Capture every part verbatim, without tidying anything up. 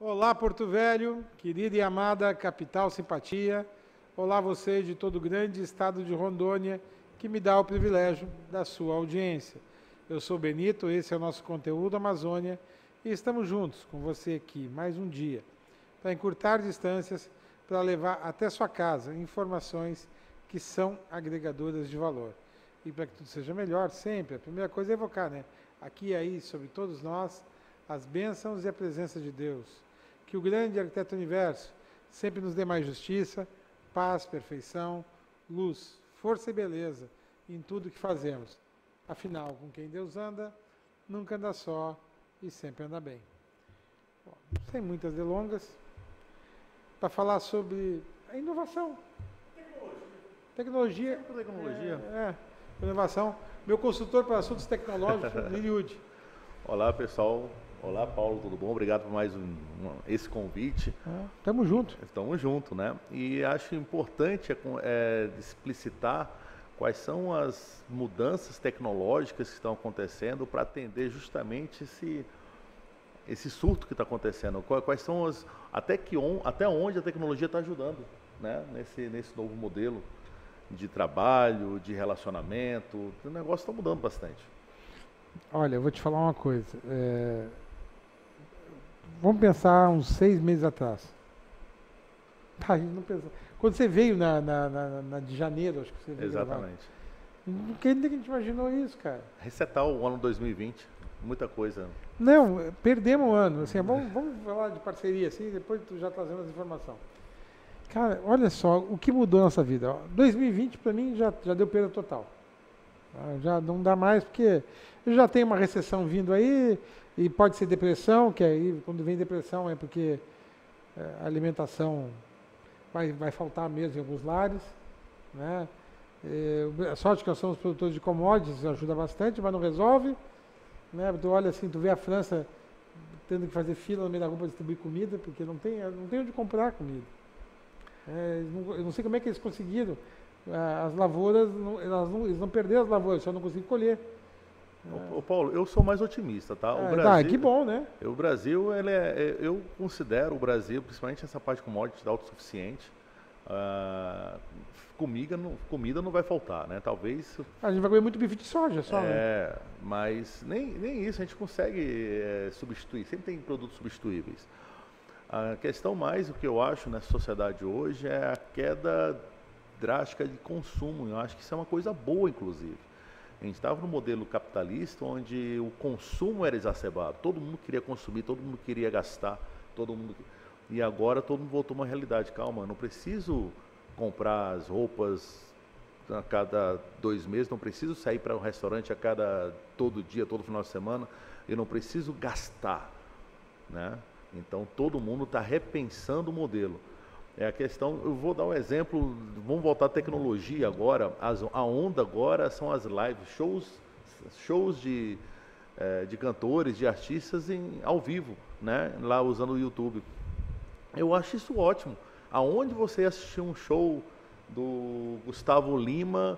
Olá, Porto Velho, querida e amada capital simpatia. Olá, você de todo o grande estado de Rondônia, que me dá o privilégio da sua audiência. Eu sou Benito, esse é o nosso conteúdo Amazônia e estamos juntos com você aqui mais um dia para encurtar distâncias, para levar até sua casa informações que são agregadoras de valor. E para que tudo seja melhor, sempre, a primeira coisa é evocar, né? Aqui e aí, sobre todos nós, as bênçãos e a presença de Deus. Que o grande arquiteto do universo sempre nos dê mais justiça, paz, perfeição, luz, força e beleza em tudo que fazemos. Afinal, com quem Deus anda, nunca anda só e sempre anda bem. Bom, sem muitas delongas, para falar sobre a inovação. Tecnologia. Tecnologia. Tecnologia. É, é, inovação. Meu consultor para assuntos tecnológicos, Liliud. Olá, pessoal. Olá, Paulo, tudo bom? Obrigado por mais um, um, esse convite. É, tamo junto. Estamos juntos, né? E acho importante é, é, explicitar quais são as mudanças tecnológicas que estão acontecendo para atender justamente esse, esse surto que está acontecendo. Quais são as... Até, que on, até onde a tecnologia está ajudando, né? Nesse, nesse novo modelo de trabalho, de relacionamento. O negócio está mudando bastante. Olha, eu vou te falar uma coisa. É... Vamos pensar uns seis meses atrás. Tá, a gente não pensa. Quando você veio na, na, na, na de janeiro, acho que você veio. Exatamente. Não que a gente imaginou isso, cara. Resetar o ano dois mil e vinte, muita coisa. Não, perdemos o ano. Assim, vamos, vamos falar de parceria, assim, depois tu já trazendo as informações. Cara, olha só o que mudou a nossa vida. dois mil e vinte para mim já, já deu perda total. Já não dá mais, porque eu já tenho uma recessão vindo aí, e pode ser depressão, que aí quando vem depressão é porque é, a alimentação vai, vai faltar mesmo em alguns lares, né? É, a sorte que nós somos produtores de commodities ajuda bastante, mas não resolve, né? Tu olha assim, tu vê a França tendo que fazer fila no meio da rua para distribuir comida, porque não tem, não tem onde comprar comida. É, não, eu não sei como é que eles conseguiram. As lavouras, elas não, eles não perderam as lavouras, só não conseguem colher. Ô, ô Paulo, eu sou mais otimista, tá? O É, Brasil, tá, que bom, né? O Brasil, ele é, eu considero o Brasil, principalmente essa parte de commodities autossuficiente, uh, comida, não, comida não vai faltar, né? Talvez... A gente vai comer muito bife de soja só, é, né? mas nem, nem isso a gente consegue é, substituir, sempre tem produtos substituíveis. A questão mais, o que eu acho nessa sociedade hoje é a queda drástica de consumo. Eu acho que isso é uma coisa boa, inclusive. A gente estava no modelo capitalista onde o consumo era exacerbado. Todo mundo queria consumir, todo mundo queria gastar, todo mundo... E agora todo mundo voltou a uma realidade. Calma, não preciso comprar as roupas a cada dois meses, não preciso sair para um restaurante a cada todo dia, todo final de semana. Eu não preciso gastar, né? Então todo mundo está repensando o modelo. É a questão, eu vou dar um exemplo, vamos voltar à tecnologia agora, as, a onda agora são as lives, shows, shows de, é, de cantores, de artistas em, ao vivo, né, lá usando o YouTube. Eu acho isso ótimo. Aonde você assistiu um show do Gustavo Lima,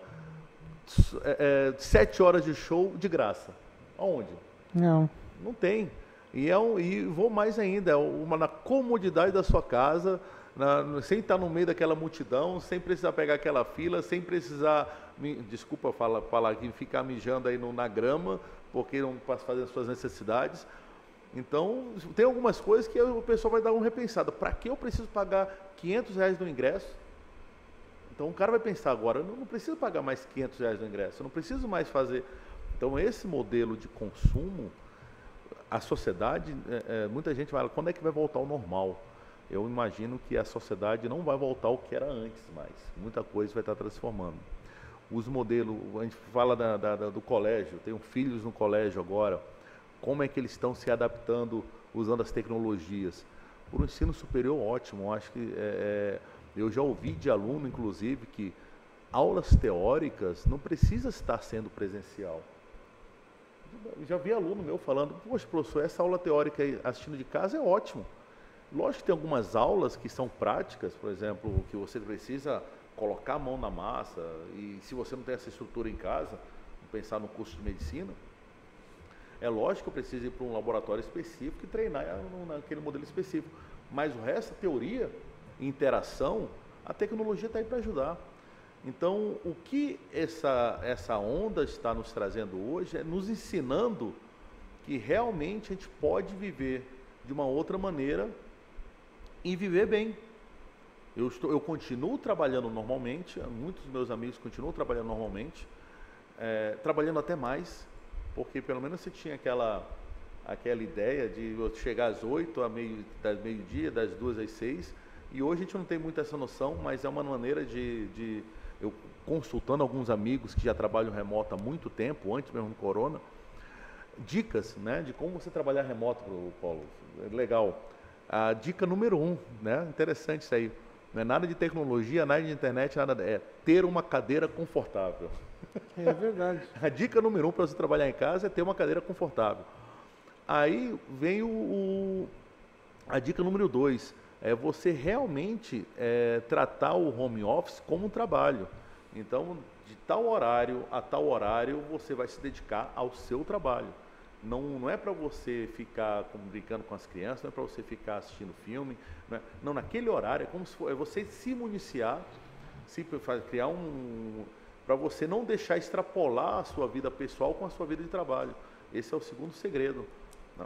é, é, sete horas de show de graça? Aonde? Não. Não tem. E, é um, e vou mais ainda, é uma na comodidade da sua casa, Na, sem estar no meio daquela multidão, sem precisar pegar aquela fila, sem precisar, me, desculpa falar, falar aqui, ficar mijando aí no, na grama, porque não passa fazer as suas necessidades. Então, tem algumas coisas que o pessoal vai dar uma repensada. Para que eu preciso pagar quinhentos reais no ingresso? Então, o cara vai pensar agora, eu não preciso pagar mais quinhentos reais no ingresso, eu não preciso mais fazer... Então, esse modelo de consumo, a sociedade, é, é, muita gente vai, quando é que vai voltar ao normal? Eu imagino que a sociedade não vai voltar ao que era antes mais. Muita coisa vai estar transformando. Os modelos, a gente fala da, da, do colégio, tenho filhos no colégio agora, como é que eles estão se adaptando usando as tecnologias? Por um ensino superior ótimo, acho que é, é, eu já ouvi de aluno, inclusive, que aulas teóricas não precisa estar sendo presencial. Eu já vi aluno meu falando, poxa, professor, essa aula teórica aí, assistindo de casa é ótimo. Lógico que tem algumas aulas que são práticas, por exemplo, que você precisa colocar a mão na massa, e se você não tem essa estrutura em casa, pensar no curso de medicina, É lógico que eu preciso ir para um laboratório específico e treinar naquele modelo específico. Mas o resto, a teoria, interação, a tecnologia está aí para ajudar. Então, o que essa, essa onda está nos trazendo hoje é nos ensinando que realmente a gente pode viver de uma outra maneira e viver bem. Eu, estou, eu continuo trabalhando normalmente, muitos dos meus amigos continuam trabalhando normalmente, é, trabalhando até mais, porque pelo menos você tinha aquela, aquela ideia de eu chegar às oito, a meio, das meio-dia, das duas às seis, e hoje a gente não tem muito essa noção, mas é uma maneira de, de eu consultando alguns amigos que já trabalham remoto há muito tempo, antes mesmo do corona, dicas, né, de como você trabalhar remoto, Paulo. Legal. A dica número um, né, interessante isso aí. Não é nada de tecnologia, nada de internet, nada é ter uma cadeira confortável. É verdade. A dica número um para você trabalhar em casa é ter uma cadeira confortável. Aí vem o, o a dica número dois, é você realmente é, tratar o home office como um trabalho. Então, de tal horário a tal horário, você vai se dedicar ao seu trabalho. Não, não é para você ficar como, brincando com as crianças, não é para você ficar assistindo filme. Não, é, não, naquele horário é como se for, é você se municiar, se criar um... para você não deixar extrapolar a sua vida pessoal com a sua vida de trabalho. Esse é o segundo segredo. Não.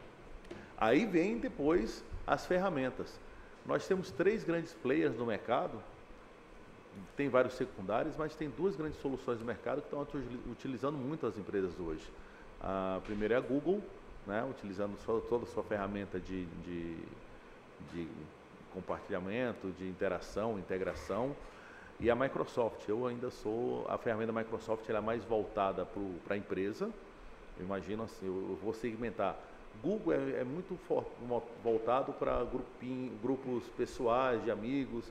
Aí vem depois as ferramentas. Nós temos três grandes players no mercado, tem vários secundários, mas tem duas grandes soluções no mercado que estão utilizando muito as empresas hoje. A primeira é a Google, né, utilizando só, toda a sua ferramenta de, de, de compartilhamento, de interação, integração, e a Microsoft. Eu ainda sou, a ferramenta da Microsoft ela é mais voltada para a empresa. Eu imagino assim, eu vou segmentar. Google é, é muito for, voltado para grupos pessoais, de amigos,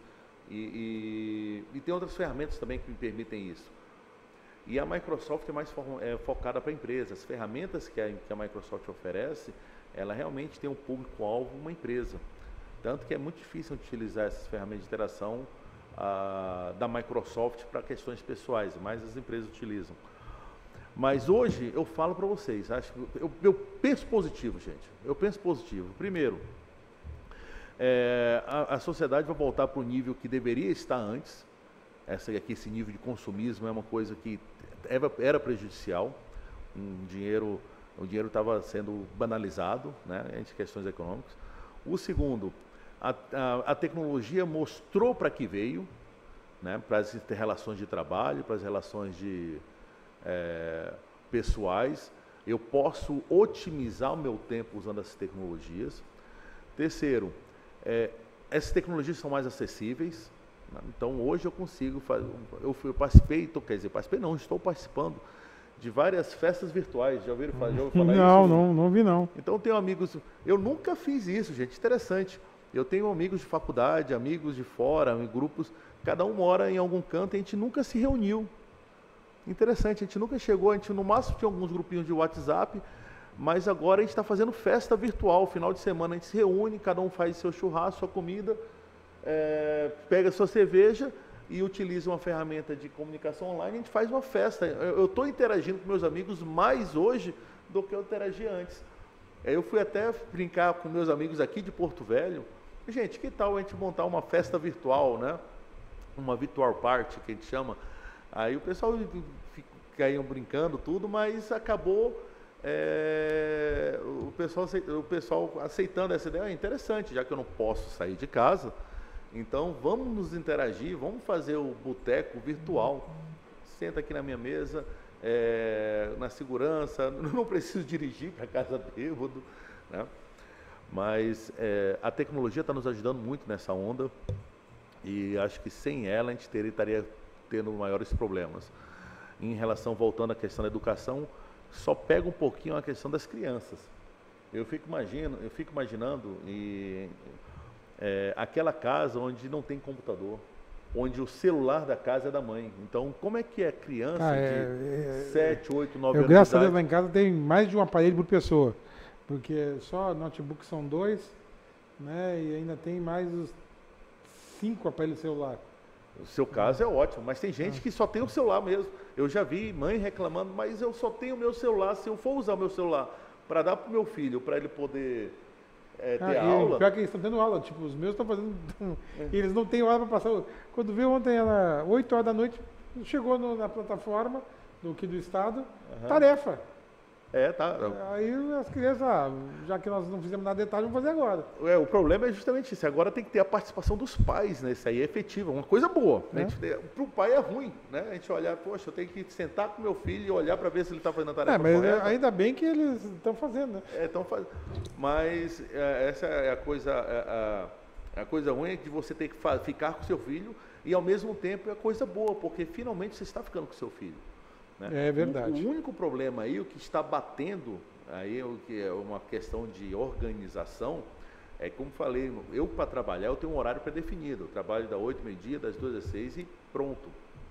e, e, e tem outras ferramentas também que me permitem isso. E a Microsoft é mais fo, é, focada para empresas. As ferramentas que a, que a Microsoft oferece, ela realmente tem um público-alvo, uma empresa. Tanto que é muito difícil utilizar essas ferramentas de interação a, da Microsoft para questões pessoais, mas as empresas utilizam. Mas hoje eu falo para vocês, acho que eu, eu penso positivo, gente. Eu penso positivo. Primeiro, é, a, a sociedade vai voltar para o nível que deveria estar antes. Essa aqui, esse nível de consumismo é uma coisa que era, era prejudicial. Um dinheiro, o dinheiro estava sendo banalizado, né, entre questões econômicas. O segundo, a, a, a tecnologia mostrou para que veio, né, para as relações de trabalho, para as relações de É, pessoais. Eu posso otimizar o meu tempo usando essas tecnologias. Terceiro, é, essas tecnologias são mais acessíveis, né? Então hoje eu consigo fazer, eu, fui, eu participei, tô, quer dizer, participei não, estou participando de várias festas virtuais. Já ouviram, já ouviram falar não, isso? Não, não vi não. Então tenho amigos, eu nunca fiz isso, gente, interessante. Eu tenho amigos de faculdade, amigos de fora, em grupos, cada um mora em algum canto e a gente nunca se reuniu. Interessante, a gente nunca chegou, a gente no máximo tinha alguns grupinhos de WhatsApp, mas agora a gente está fazendo festa virtual, final de semana a gente se reúne, cada um faz seu churrasco, sua comida, é, pega sua cerveja e utiliza uma ferramenta de comunicação online, a gente faz uma festa. Eu estou interagindo com meus amigos mais hoje do que eu interagia antes. Eu fui até brincar com meus amigos aqui de Porto Velho, gente, que tal a gente montar uma festa virtual, né? Uma virtual party que a gente chama. Aí o pessoal caíam brincando tudo, mas acabou é, o, pessoal, o pessoal aceitando essa ideia. É interessante, já que eu não posso sair de casa, então vamos nos interagir, vamos fazer o boteco virtual. Senta aqui na minha mesa, é, na segurança, não preciso dirigir para casa bêbado, né? Mas é, a tecnologia está nos ajudando muito nessa onda e acho que sem ela a gente teria, estaria tendo maiores problemas. Em relação, voltando à questão da educação, só pega um pouquinho a questão das crianças. Eu fico, imagino, eu fico imaginando e, é, aquela casa onde não tem computador, onde o celular da casa é da mãe. Então, como é que é criança ah, é, de é, sete, oito, nove anos de idade? Graças a Deus, lá em casa tem mais de um aparelho por pessoa, porque só notebook são dois, né, e ainda tem mais os cinco aparelhos celular. O seu caso é ótimo, mas tem gente que só tem o celular mesmo. Eu já vi mãe reclamando, mas eu só tenho o meu celular, se eu for usar o meu celular para dar para o meu filho, para ele poder é, ter Ah, aula... Pior que eles estão tendo aula, tipo, os meus estão fazendo... É. Eles não têm hora para passar... Quando viu ontem, ela, oito horas da noite, chegou no, na plataforma do que do Estado, uhum. tarefa. É, tá. Aí as crianças, ah, já que nós não fizemos nada de tarde, vamos fazer agora. É, o problema é justamente isso. Agora tem que ter a participação dos pais, né? Isso aí é efetivo, uma coisa boa. É. Para o pai é ruim, né? A gente olhar, poxa, eu tenho que sentar com meu filho e olhar para ver se ele está fazendo a tarefa é, mas correta. Ainda bem que eles estão fazendo, né? É, estão fazendo. Mas é, essa é a coisa, a, a, a coisa ruim é de você ter que ficar com seu filho e ao mesmo tempo é a coisa boa, porque finalmente você está ficando com seu filho. Né? É verdade. O, o único problema aí, o que está batendo, aí o que é uma questão de organização, é como falei, eu para trabalhar eu tenho um horário pré-definido, eu trabalho das oito, meio-dia, das duas às seis e pronto.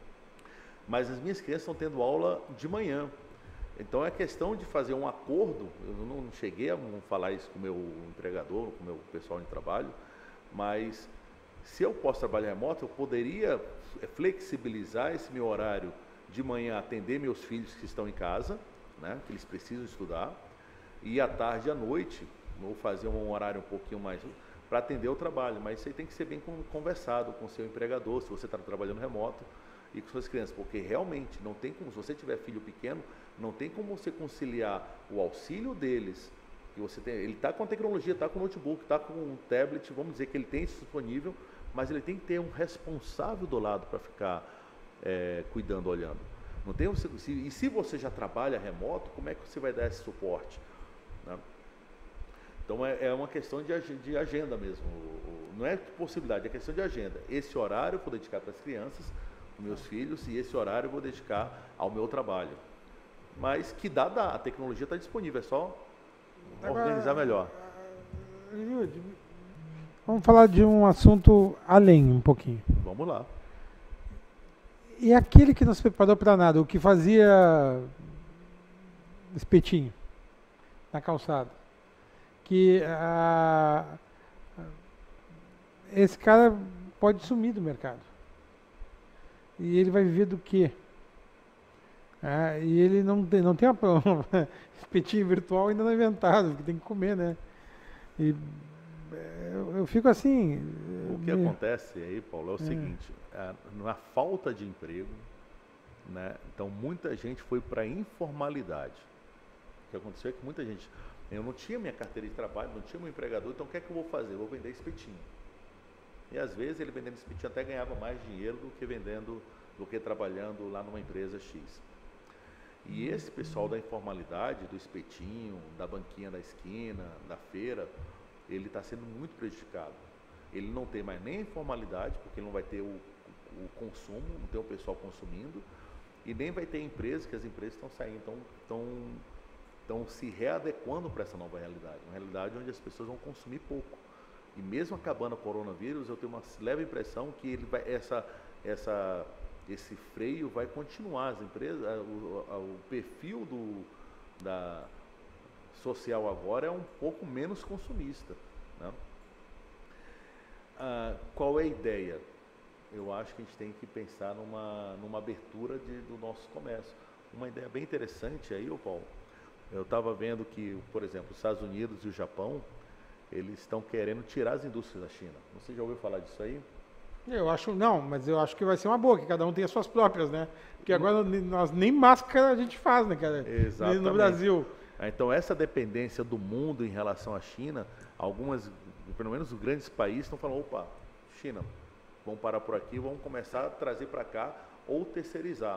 Mas as minhas crianças estão tendo aula de manhã, então é questão de fazer um acordo, eu não cheguei a falar isso com o meu empregador, com o meu pessoal de trabalho, mas se eu posso trabalhar remoto, eu poderia flexibilizar esse meu horário de manhã, atender meus filhos que estão em casa, né, que eles precisam estudar, e à tarde e à noite, vou fazer um horário um pouquinho mais para atender o trabalho, mas isso aí tem que ser bem conversado com o seu empregador, se você está trabalhando remoto, e com suas crianças, porque realmente não tem como, se você tiver filho pequeno, não tem como você conciliar o auxílio deles, que você tem, ele está com a tecnologia, está com o notebook, está com um tablet, vamos dizer que ele tem isso disponível, mas ele tem que ter um responsável do lado para ficar é, cuidando, olhando. Não tem, se, e se você já trabalha remoto, como é que você vai dar esse suporte? Né? Então é, é uma questão de, de agenda mesmo, não é possibilidade, é questão de agenda. Esse horário eu vou dedicar para as crianças, meus filhos, e esse horário eu vou dedicar ao meu trabalho. Mas que dá, dá, a tecnologia está disponível, é só organizar melhor. Vamos falar de um assunto além um pouquinho. Vamos lá. E aquele que não se preparou para nada, o que fazia espetinho na calçada, que ah, esse cara pode sumir do mercado. E ele vai viver do quê? Ah, e ele não tem, não tem a, espetinho virtual ainda não é inventado, porque tem que comer, né? E eu, eu fico assim... O que me... acontece aí, Paulo, é o é. seguinte, a, na falta de emprego, né, então muita gente foi para a informalidade. O que aconteceu é que muita gente... Eu não tinha minha carteira de trabalho, não tinha meu empregador, então o que é que eu vou fazer? Eu vou vender espetinho. E às vezes ele vendendo espetinho até ganhava mais dinheiro do que vendendo, do que trabalhando lá numa empresa X. E esse pessoal da informalidade, do espetinho, da banquinha da esquina, da feira, ele está sendo muito prejudicado. Ele não tem mais nem a informalidade, porque ele não vai ter o, o consumo, não tem o pessoal consumindo, e nem vai ter empresa, que as empresas estão saindo, estão, estão, estão se readequando para essa nova realidade, uma realidade onde as pessoas vão consumir pouco. E mesmo acabando o coronavírus, eu tenho uma leve impressão que ele vai, essa, essa, esse freio vai continuar. As empresas, o, o perfil do, da social agora é um pouco menos consumista. Né? Ah, qual é a ideia? Eu acho que a gente tem que pensar numa, numa abertura de, do nosso comércio. Uma ideia bem interessante aí, ô Paulo, eu estava vendo que, por exemplo, os Estados Unidos e o Japão, eles estão querendo tirar as indústrias da China. Você já ouviu falar disso aí? Eu acho, não, mas eu acho que vai ser uma boa, que cada um tem as suas próprias, né? Porque agora nós nem máscara a gente faz, né, cara? Exatamente. No Brasil. Então, essa dependência do mundo em relação à China, algumas, pelo menos os grandes países, estão falando, opa, China, vamos parar por aqui, vamos começar a trazer para cá ou terceirizar.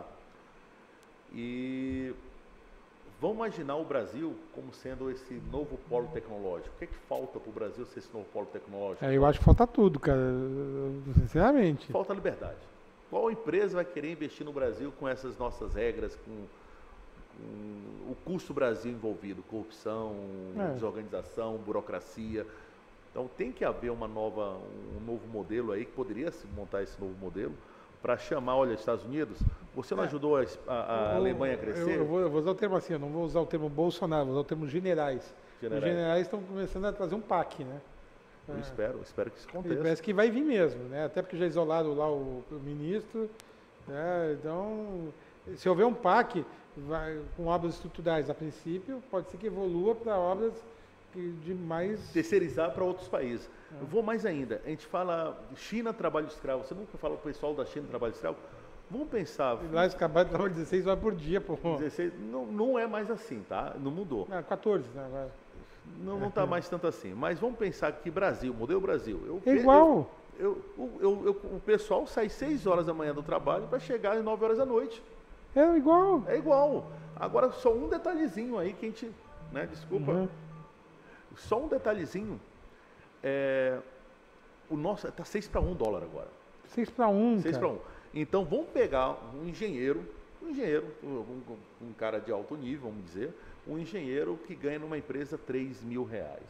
E vamos imaginar o Brasil como sendo esse novo polo tecnológico. O que é que falta para o Brasil ser esse novo polo tecnológico? É, eu acho que falta tudo, cara, sinceramente. Falta liberdade. Qual empresa vai querer investir no Brasil com essas nossas regras, com, com o custo Brasil envolvido, corrupção, é. desorganização, burocracia? Então tem que haver uma nova, um novo modelo aí, que poderia se montar esse novo modelo, para chamar, olha, Estados Unidos, você não ajudou a, a, a eu, Alemanha a crescer? Eu, eu, vou, eu vou usar o termo assim, eu não vou usar o termo Bolsonaro, vou usar o termo generais. Generais. Os generais estão começando a trazer um P A C, né? Eu É. espero, espero que isso E aconteça. parece que vai vir mesmo, né? Até porque já isolaram lá o, o ministro, né? Então, se houver um P A C vai, com obras estruturais a princípio, pode ser que evolua para obras que- de mais... Terceirizar para outros países. É. Eu vou mais ainda. A gente fala China, trabalho escravo. Você nunca fala o pessoal da China, trabalho escravo? Vamos pensar. Lá eles acabaram de trabalhar dezesseis horas por dia, pô. dezesseis, não, não é mais assim, tá? Não mudou. Ah, quatorze, né? Agora. Não, não tá mais tanto assim. Mas vamos pensar que Brasil, modelo Brasil. Eu, É igual. Eu, eu, eu, eu- o pessoal sai seis horas da manhã do trabalho para chegar às nove horas da noite. É igual. É igual. Agora, só um detalhezinho aí que a gente, né? Desculpa. Uhum. Só um detalhezinho. É, o nosso tá seis para um dólar agora. seis para um, seis para cara. um. Então, vamos pegar um engenheiro, um engenheiro, um, um cara de alto nível, vamos dizer, um engenheiro que ganha numa empresa três mil reais.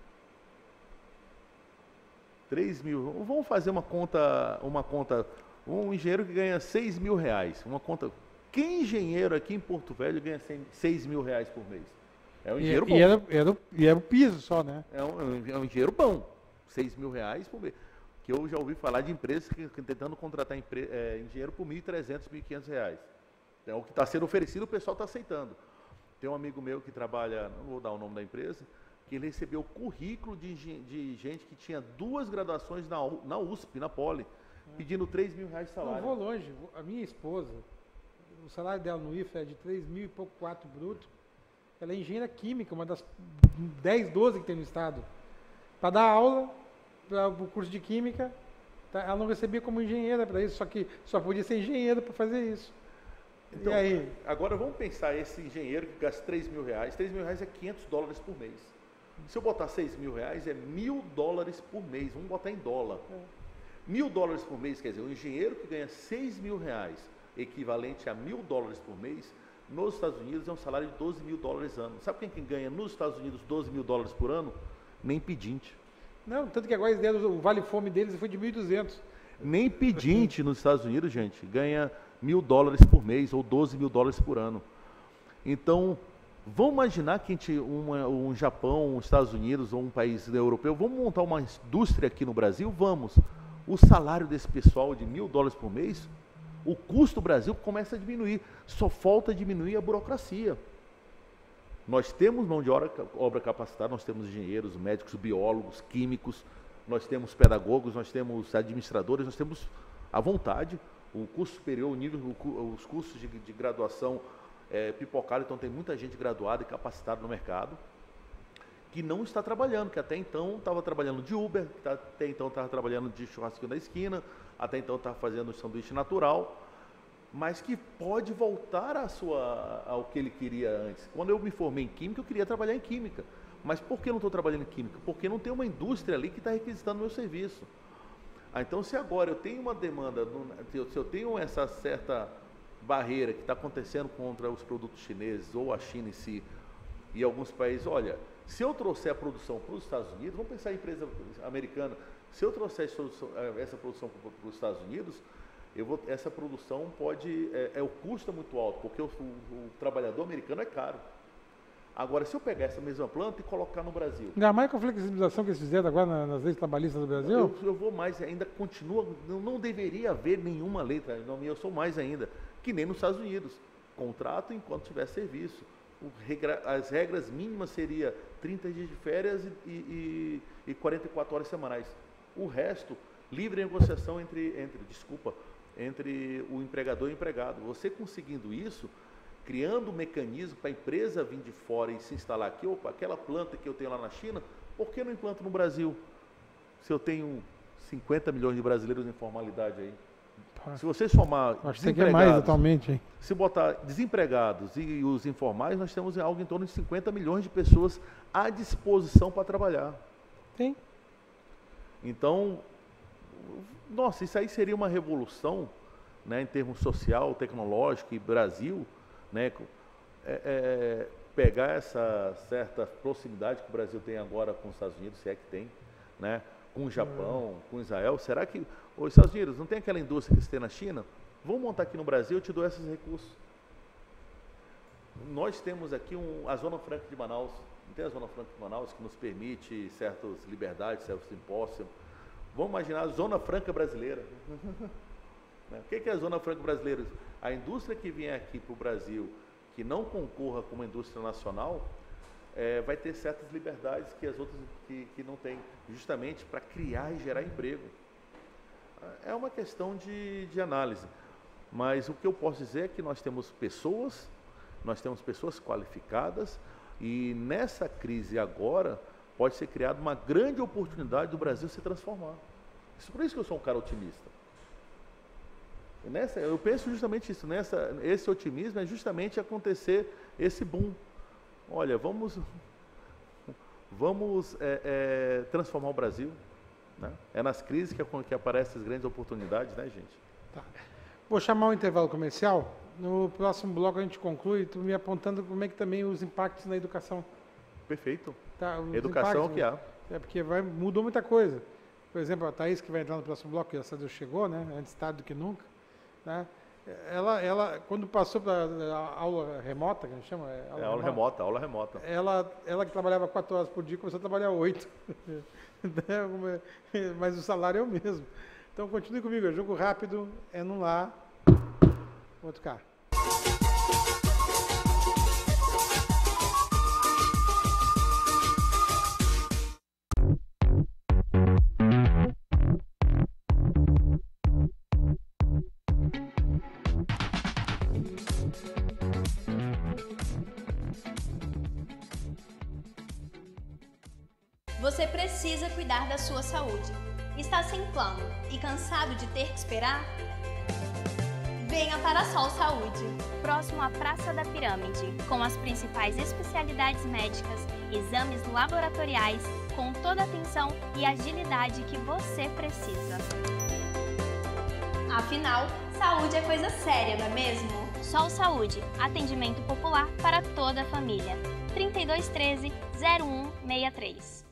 três mil. Vamos fazer uma conta, uma conta, um engenheiro que ganha seis mil reais. Uma conta. Quem engenheiro aqui em Porto Velho ganha seis mil reais por mês? É um E, engenheiro e bom. era, era, o- e era o piso só, né? É um, é um engenheiro bom. seis mil reais por mês. Que eu já ouvi falar de empresas que, que tentando contratar empre, é, engenheiro por mil e trezentos, mil e quinhentos reais. É o que está sendo oferecido, o pessoal está aceitando. Tem um amigo meu que trabalha, não vou dar o nome da empresa, que ele recebeu currículo de, engen- de gente que tinha duas graduações na, U- na U S P, na Poli, pedindo três mil reais de Não salário. vou longe. A minha esposa, o salário dela no I F E é de três mil e pouco, quatro bruto. Ela é engenheira química, uma das dez, doze que tem no estado. Para dar aula para o curso de química, tá? Ela não recebia como engenheira para isso, só que só podia ser engenheira para fazer isso. Então, e aí? agora vamos pensar esse engenheiro que gasta três mil reais. três mil reais é quinhentos dólares por mês. Se eu botar seis mil reais, é mil dólares por mês. Vamos botar em dólar. É. Mil dólares por mês, quer dizer, um engenheiro que ganha seis mil reais, equivalente a mil dólares por mês, nos Estados Unidos é um salário de doze mil dólares ano. Sabe quem, quem ganha nos Estados Unidos doze mil dólares por ano? Nem pedinte. Não, tanto que agora eles deram o vale-fome deles foi de mil e duzentos. Nem pedinte nos Estados Unidos, gente, ganha mil dólares por mês ou doze mil dólares por ano. Então, vamos imaginar que a gente, uma, um Japão, os Estados Unidos ou um país europeu, vamos montar uma indústria aqui no Brasil? Vamos. O salário desse pessoal de mil dólares por mês, o custo do Brasil começa a diminuir. Só falta diminuir a burocracia. Nós temos mão de obra, obra capacitada, nós temos engenheiros, médicos, biólogos, químicos, nós temos pedagogos, nós temos administradores, nós temos à vontade. O curso superior, o nível, o cu- os cursos de, de graduação é, pipocaram, então tem muita gente graduada e capacitada no mercado que não está trabalhando, que até então estava trabalhando de Uber, que tá- até então estava trabalhando de churrasquinho da esquina, até então estava fazendo sanduíche natural, mas que pode voltar à sua, ao que ele queria antes. Quando eu me formei em Química, eu queria trabalhar em Química. Mas por que eu não estou trabalhando em Química? Porque não tem uma indústria ali que está requisitando meu serviço. Ah, então, se agora eu tenho uma demanda, no- se eu- se eu tenho essa certa barreira que está acontecendo contra os produtos chineses ou a China em si, e alguns países, olha, se eu trouxer a produção para os Estados Unidos, vamos pensar em empresa americana, se eu trouxer essa produção, eh, essa produção para os Estados Unidos, eu vou, essa produção pode, é, é, o custo é muito alto, porque o, o- o trabalhador americano é caro. Agora, se eu pegar essa mesma planta e colocar no Brasil, Ainda mais com a flexibilização que eles fizeram agora na- nas leis trabalhistas do Brasil. eu, eu vou mais, ainda continua, não, não deveria haver nenhuma lei, tá? Não, eu sou mais ainda, que nem nos Estados Unidos. Contrato enquanto tiver serviço. O regra- as regras mínimas seria trinta dias de férias e, e, e quarenta e quatro horas semanais. O resto, livre negociação entre, entre, desculpa, entre o empregador e o empregado. Você conseguindo isso, criando um mecanismo para a empresa vir de fora e se instalar aqui, opa, aquela planta que eu tenho lá na China, por que não implanto no Brasil? Se eu tenho cinquenta milhões de brasileiros em formalidade aí. Pá, Se você somar acho que você quer mais desempregados, atualmente, hein? se botar desempregados e os informais, nós temos algo em torno de cinquenta milhões de pessoas à disposição para trabalhar. Tem. Então, nossa, isso aí seria uma revolução, né, em termos social, tecnológico e Brasil, né, é, é, pegar essa certa proximidade que o Brasil tem agora com os Estados Unidos, se é que tem, né, com o Japão, com Israel. Será que os Estados Unidos não tem aquela indústria que se tem na China? Vamos montar aqui no Brasil, eu te dou esses recursos. Nós temos aqui um, a Zona Franca de Manaus, não tem a Zona Franca de Manaus que nos permite certas liberdades, certos impostos. Vamos imaginar a Zona Franca brasileira. O que é a Zona Franca brasileira? A indústria que vier aqui para o Brasil, que não concorra com uma indústria nacional, é, vai ter certas liberdades que as outras que, que não têm, justamente para criar e gerar emprego. É uma questão de, de análise, mas o que eu posso dizer é que nós temos pessoas, nós temos pessoas qualificadas, e nessa crise agora pode ser criada uma grande oportunidade do Brasil se transformar. Isso, por isso que eu sou um cara otimista. E nessa, eu penso justamente isso, nessa, esse otimismo é justamente acontecer esse boom. Olha, vamos, vamos é, é, transformar o Brasil. Né? É nas crises que, que aparecem as grandes oportunidades, né, gente? Tá. Vou chamar o intervalo comercial. No próximo bloco a gente conclui, tu me apontando como é que também os impactos na educação. Perfeito. Tá, educação impactos, que há. É porque vai, mudou muita coisa. Por exemplo, a Thaís, que vai entrar no próximo bloco, que essa Deus chegou, né? Antes tarde do que nunca. Né? Ela, ela, quando passou para a aula remota, que a gente chama? É, aula, é, aula remota. remota, aula remota. Ela, ela que trabalhava quatro horas por dia, começou a trabalhar oito. Mas o salário é o mesmo. Então, continue comigo, é jogo rápido, é no lá, outro carro. Você precisa cuidar da sua saúde. Está sem plano e cansado de ter que esperar? Venha para a Sol Saúde, próximo à Praça da Pirâmide, com as principais especialidades médicas, exames laboratoriais, com toda a atenção e agilidade que você precisa. Afinal, saúde é coisa séria, não é mesmo? Sol Saúde, atendimento popular para toda a família. trinta e dois treze, zero um sessenta e três.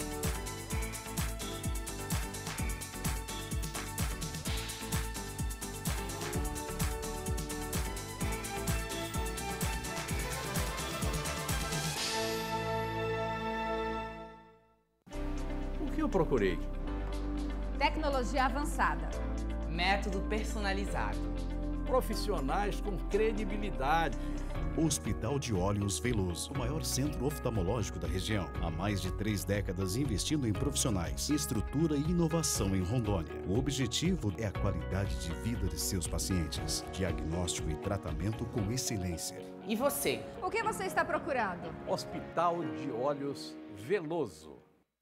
O que eu procurei? Tecnologia avançada. Método personalizado. Profissionais com credibilidade. Hospital de Olhos Veloso, o maior centro oftalmológico da região. Há mais de três décadas investindo em profissionais, estrutura e inovação em Rondônia. O objetivo é a qualidade de vida de seus pacientes. Diagnóstico e tratamento com excelência. E você? O que você está procurando? Hospital de Olhos Veloso.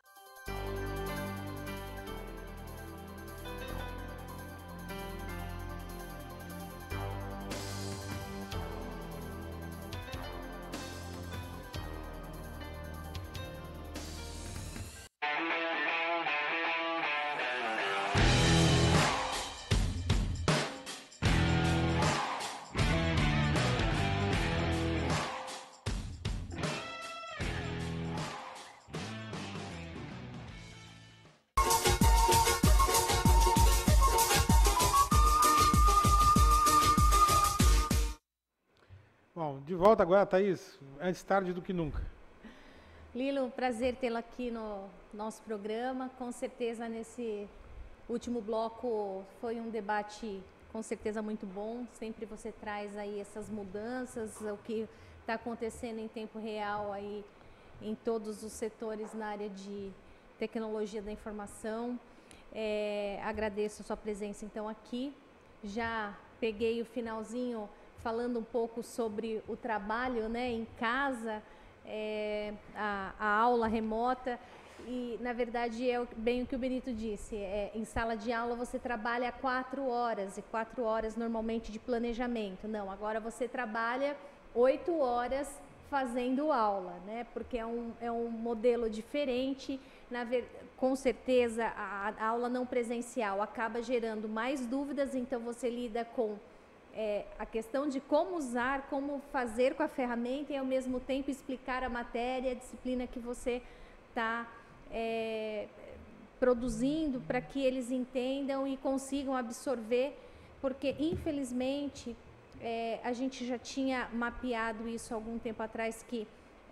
Bom, de volta agora, Thaís, antes tarde do que nunca. Lilo, prazer tê-la aqui no nosso programa. Com certeza, nesse último bloco foi um debate, com certeza, muito bom. Sempre você traz aí essas mudanças, o que está acontecendo em tempo real aí em todos os setores na área de tecnologia da informação. É, agradeço a sua presença, então, aqui. Já peguei o finalzinho falando um pouco sobre o trabalho, né, em casa, é, a, a aula remota e, na verdade, é bem o que o Benito disse, é, em sala de aula você trabalha quatro horas e quatro horas normalmente de planejamento. Não, agora você trabalha oito horas fazendo aula, né, porque é um, é um modelo diferente. Na ver, com certeza, a, a aula não presencial acaba gerando mais dúvidas, então você lida com É, a questão de como usar, como fazer com a ferramenta e ao mesmo tempo explicar a matéria, a disciplina que você está é, produzindo para que eles entendam e consigam absorver, porque infelizmente é, a gente já tinha mapeado isso há algum tempo atrás, que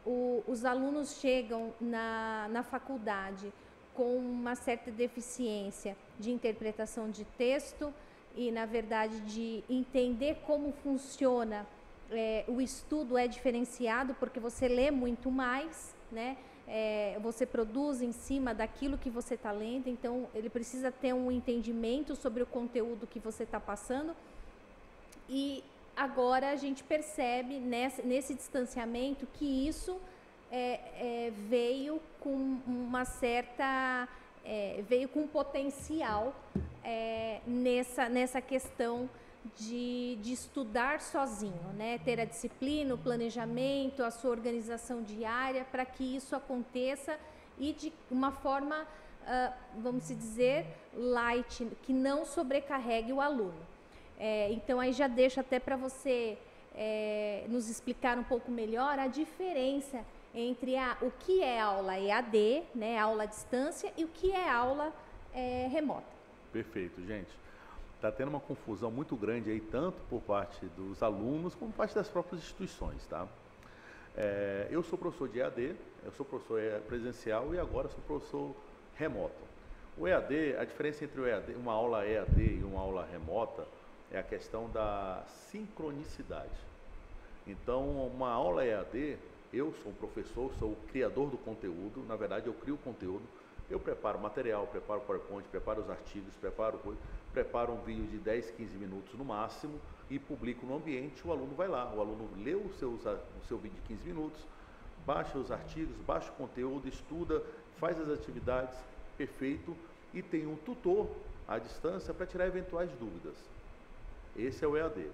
o, os alunos chegam na, na faculdade com uma certa deficiência de interpretação de texto e, na verdade, de entender como funciona, é, o estudo é diferenciado porque você lê muito mais, né? É, você produz em cima daquilo que você está lendo, então ele precisa ter um entendimento sobre o conteúdo que você está passando. E agora a gente percebe nesse, nesse distanciamento que isso é, é, veio com uma certa, é, veio com potencial é, nessa, nessa questão de, de estudar sozinho, né? Ter a disciplina, o planejamento, a sua organização diária para que isso aconteça e de uma forma, uh, vamos dizer, light, que não sobrecarregue o aluno. É, então, aí já deixo até para você é, nos explicar um pouco melhor a diferença entre a, o que é aula E A D, né, aula à distância, e o que é aula é, remota. Perfeito, gente. Está tendo uma confusão muito grande aí, tanto por parte dos alunos, como por parte das próprias instituições, tá? É, eu sou professor de E A D, eu sou professor presencial e agora sou professor remoto. O E A D, a diferença entre o E A D, uma aula E A D e uma aula remota é a questão da sincronicidade. Então, uma aula E A D, eu sou um professor, sou o criador do conteúdo, na verdade eu crio o conteúdo, eu preparo material, preparo o PowerPoint, preparo os artigos, preparo, preparo um vídeo de dez, quinze minutos no máximo e publico no ambiente, o aluno vai lá, o aluno lê o seu, o seu vídeo de quinze minutos, baixa os artigos, baixa o conteúdo, estuda, faz as atividades, perfeito, e tem um tutor à distância para tirar eventuais dúvidas. Esse é o E A D.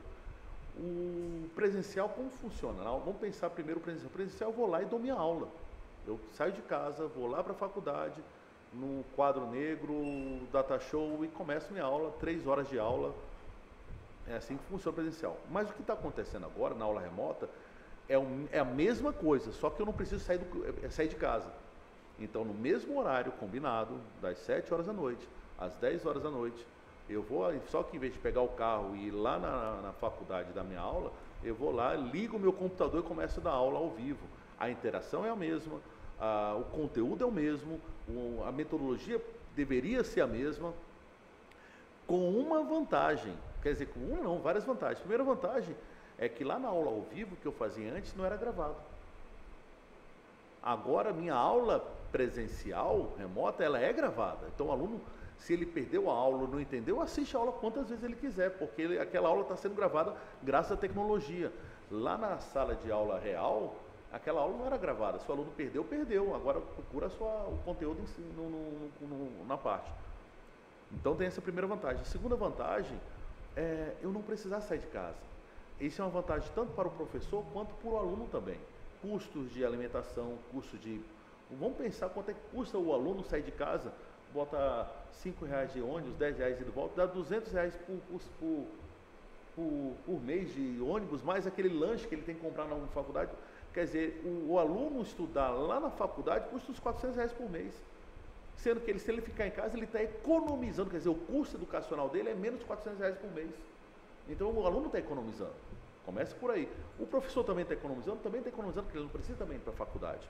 O presencial, como funciona? Vamos pensar primeiro o presencial. O presencial, eu vou lá e dou minha aula. Eu saio de casa, vou lá para a faculdade, no quadro negro, data show, e começo minha aula, três horas de aula. É assim que funciona o presencial. Mas o que está acontecendo agora, na aula remota, é, um, é a mesma coisa, só que eu não preciso sair, do, é sair de casa. Então, no mesmo horário combinado, das sete horas da noite às dez horas da noite, eu vou, só que em vez de pegar o carro e ir lá na, na faculdade da minha aula, eu vou lá, ligo o meu computador e começo a dar aula ao vivo. A interação é a mesma, a, o conteúdo é o mesmo, o, a metodologia deveria ser a mesma, com uma vantagem, quer dizer, com uma não, várias vantagens. A primeira vantagem é que lá na aula ao vivo que eu fazia antes não era gravado. Agora, minha aula presencial, remota, ela é gravada. Então, o aluno, se ele perdeu a aula ou não entendeu, assiste a aula quantas vezes ele quiser, porque ele, aquela aula está sendo gravada graças à tecnologia. Lá na sala de aula real, aquela aula não era gravada. Se o aluno perdeu, perdeu. Agora procura a sua, o conteúdo em si, no, no, no, na parte. Então tem essa primeira vantagem. A segunda vantagem é eu não precisar sair de casa. Isso é uma vantagem tanto para o professor quanto para o aluno também. Custos de alimentação, custos de... Vamos pensar quanto é que custa o aluno sair de casa, bota cinco reais de ônibus, dez reais de volta, dá duzentos reais por, por, por, por mês de ônibus, mais aquele lanche que ele tem que comprar na faculdade. Quer dizer, o, o aluno estudar lá na faculdade custa uns quatrocentos reais por mês. Sendo que ele, se ele ficar em casa, ele está economizando, quer dizer, o custo educacional dele é menos de quatrocentos reais por mês. Então, o aluno está economizando. Começa por aí. O professor também está economizando, também está economizando, porque ele não precisa também ir para a faculdade.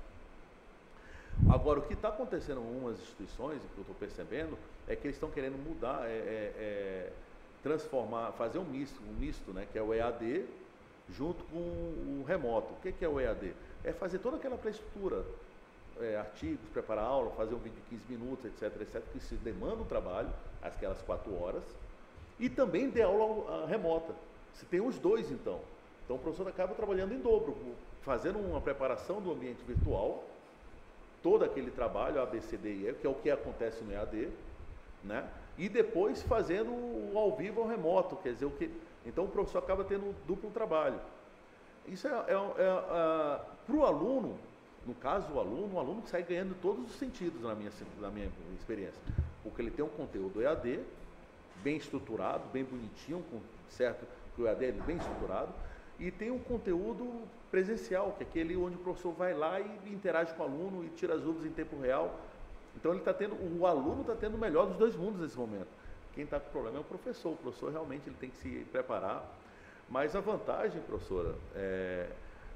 Agora, o que está acontecendo em algumas instituições, que eu estou percebendo, é que eles estão querendo mudar, é, é, é, transformar, fazer um misto, um misto, né, que é o E A D, junto com o remoto. O que, que é o E A D? É fazer toda aquela pré-estrutura, é, artigos, preparar aula, fazer um vídeo de quinze minutos, etc, etc, que se demanda o trabalho, aquelas quatro horas, e também de aula remota. Se tem os dois, então. Então, o professor acaba trabalhando em dobro, fazendo uma preparação do ambiente virtual, todo aquele trabalho, A, B, C, D e E, que é o que acontece no E A D, né? E depois fazendo o ao vivo ou remoto, quer dizer, o que... Então, o professor acaba tendo duplo trabalho. Isso é, é, é, é para o aluno, no caso, o aluno, o aluno sai ganhando todos os sentidos na minha, na minha experiência, porque ele tem um conteúdo E A D, bem estruturado, bem bonitinho, com certo que o E A D é bem estruturado, e tem um conteúdo presencial, que é aquele onde o professor vai lá e interage com o aluno e tira as dúvidas em tempo real. Então ele está tendo, o aluno está tendo o melhor dos dois mundos nesse momento. Quem está com problema é o professor. O professor realmente ele tem que se preparar. Mas a vantagem, professora, é,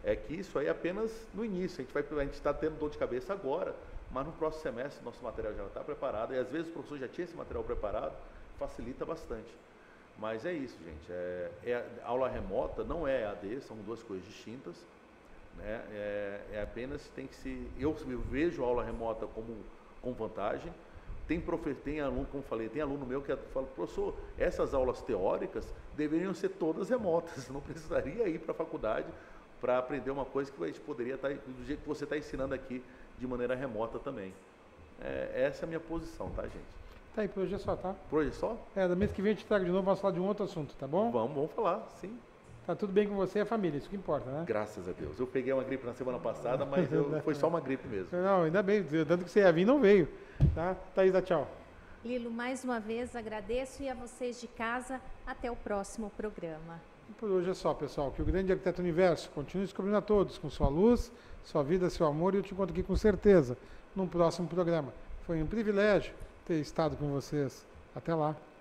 é que isso aí é apenas no início. A gente vai, a gente está tendo dor de cabeça agora, mas no próximo semestre nosso material já está preparado, e às vezes o professor já tinha esse material preparado, facilita bastante. Mas é isso, gente. É, é, aula remota não é E A D, são duas coisas distintas. Né? É, é apenas tem que se. Eu, eu vejo a aula remota como com vantagem. Tem, profe, tem aluno, como falei, tem aluno meu que fala, professor, essas aulas teóricas deveriam ser todas remotas, não precisaria ir para a faculdade para aprender uma coisa que a gente poderia estar, do jeito que você está ensinando aqui, de maneira remota também. É, essa é a minha posição, tá, gente? Tá aí, por hoje é só, tá? Por hoje é só? É, da mês que vem a gente traga de novo, vamos falar de um outro assunto, tá bom? Vamos, vamos falar, sim. Tá tudo bem com você e a família, isso que importa, né? Graças a Deus. Eu peguei uma gripe na semana passada, mas eu, foi só uma gripe mesmo. Não, ainda bem, tanto que você ia vir não veio, tá? Thaís, dá tchau. Lilo, mais uma vez agradeço e a vocês de casa, até o próximo programa. Por hoje é só, pessoal. Que o grande arquiteto universo continue descobrindo a todos com sua luz, sua vida, seu amor, e eu te encontro aqui com certeza num próximo programa. Foi um privilégio ter estado com vocês. Até lá.